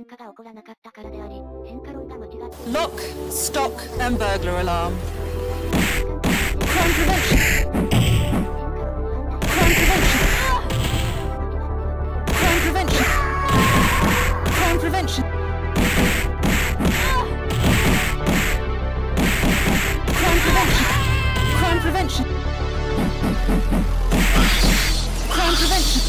Lock, stock, and burglar alarm. Crime prevention. Crime prevention. Crime prevention. Crime prevention. Crime prevention. Crime prevention. Crime prevention.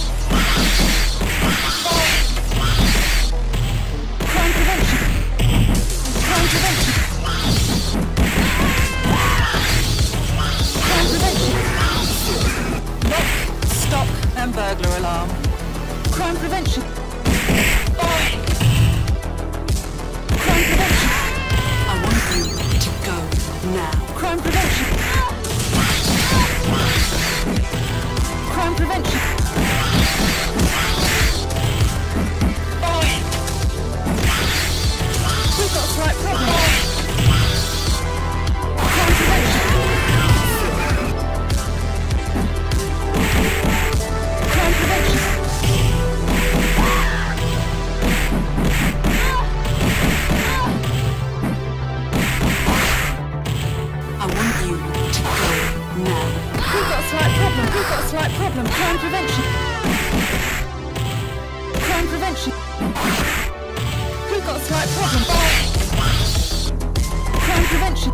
Crime prevention. Crime prevention. Crime prevention. Lock, stock, and burglar alarm. Crime prevention. Crime prevention. I want you to go now. Crime prevention. Crime prevention. We've got a slight problem. Crime prevention. Crime prevention. I want you to go now. We've got a slight problem. We've got a slight problem. Crime prevention. Crime prevention. We've got a slight problem. Crime prevention.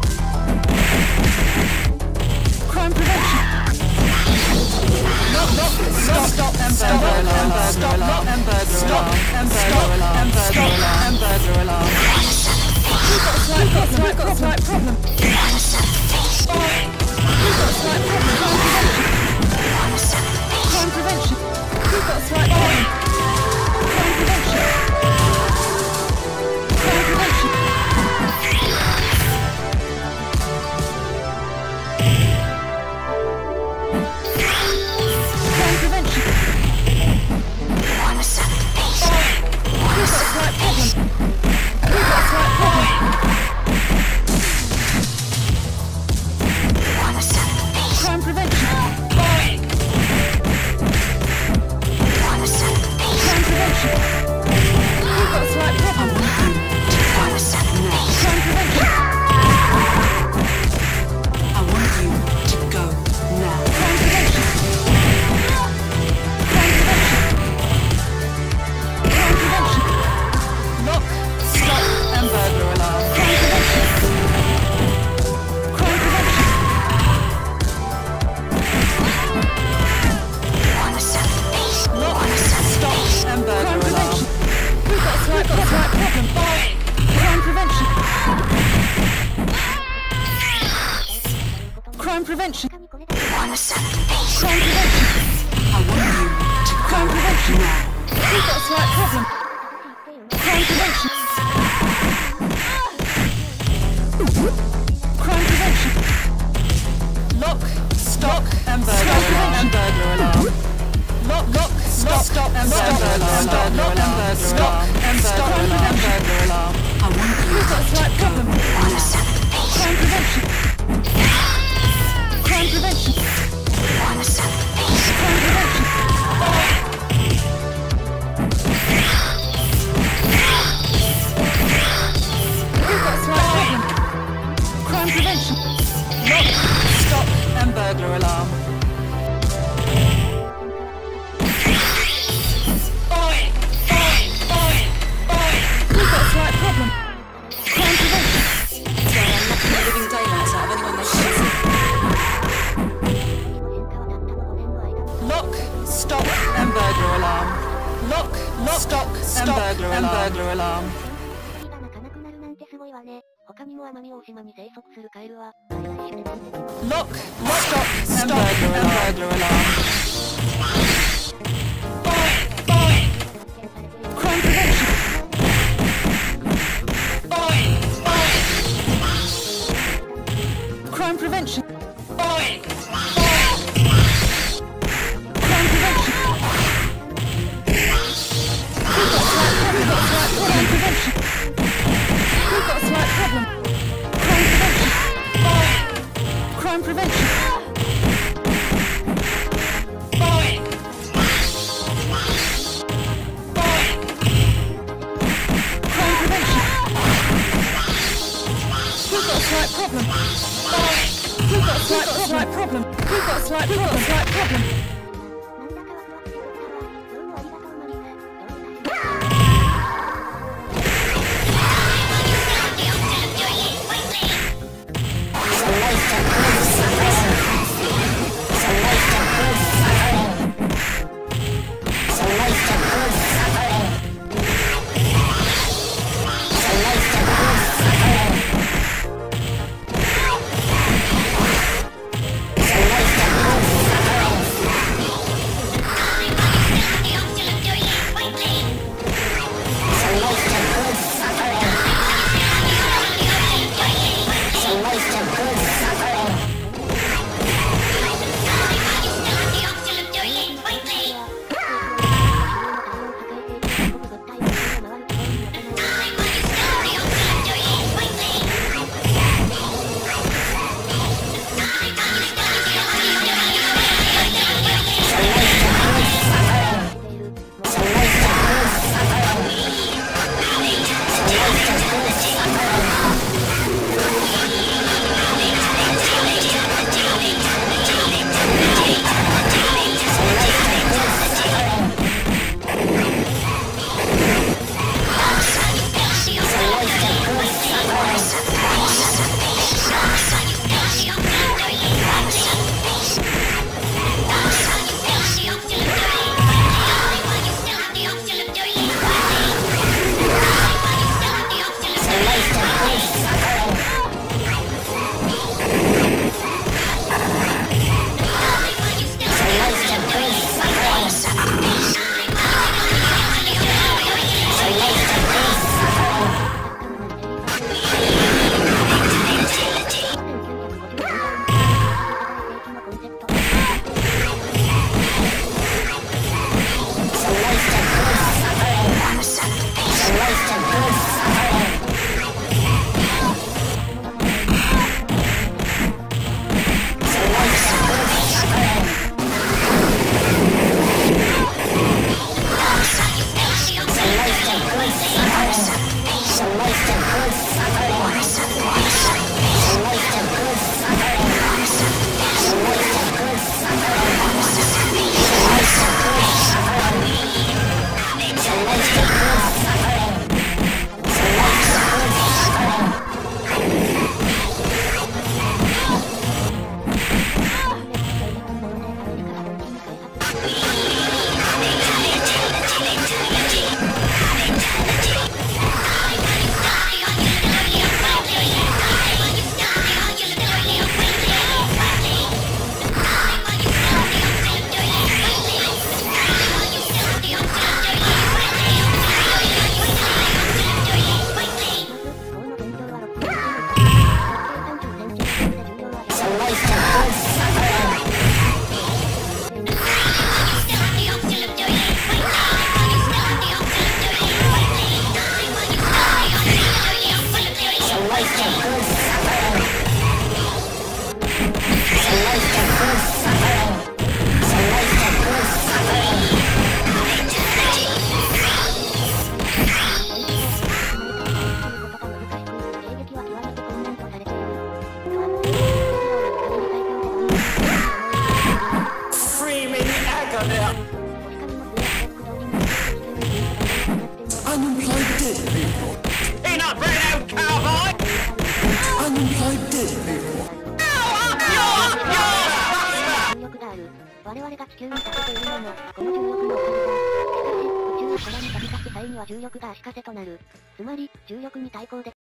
Crime prevention. Stop, stop, stop, and burglar alarm. Stop, and burglar alarm. And burglar alarm. And burglar alarm. We've got a slight problem. We've got a slight problem. We've got a slight problem. Crime prevention. We've got a slight problem. Crime prevention. Crime prevention. Crime prevention. We've got a slight problem. We've got a slight problem. Crime prevention. Crime prevention. We've got a slight problem. Crime prevention. I want you to go now. Crime prevention. Crime prevention. Crime prevention. Lock, stop, and burglar alarm. Crime prevention. Crime prevention. Lock, stop, and burglar alarm. We've got a slight problem. Crime prevention. Crime prevention. Crime prevention. I want you to go Crime prevention. now. We've got a slight problem. Crime prevention. Crime prevention. Lock, stock, and burglar alarm. Lock, stop, and burglar alarm. Stop, and burglar alarm. I want you We've got a slight problem. Crime prevention. Crime prevention. Crime prevention. We've got a slight problem. Crime prevention. Lock, stop, and burglar alarm. We've got a slight problem. Crime prevention. Sorry, I'm knocking the living daylights out of anyone they shoot. Lock, stop, and burglar alarm. Lock, stop, and burglar alarm. Lock, stop, and burglar alarm. Crime prevention. Crime prevention. Crime prevention. We've got a slight problem. We've got a slight problem. Crime prevention. Crime prevention. slight problem. We've got a slight problem. Unemployed dead people. Peanut bread out, cowboy! Unemployed dead people. 我々が地球に立てているのも、この重力のおかげだ。しかし、宇宙空に飛び立つ際には重力が足かせとなる。つまり、重力に対抗で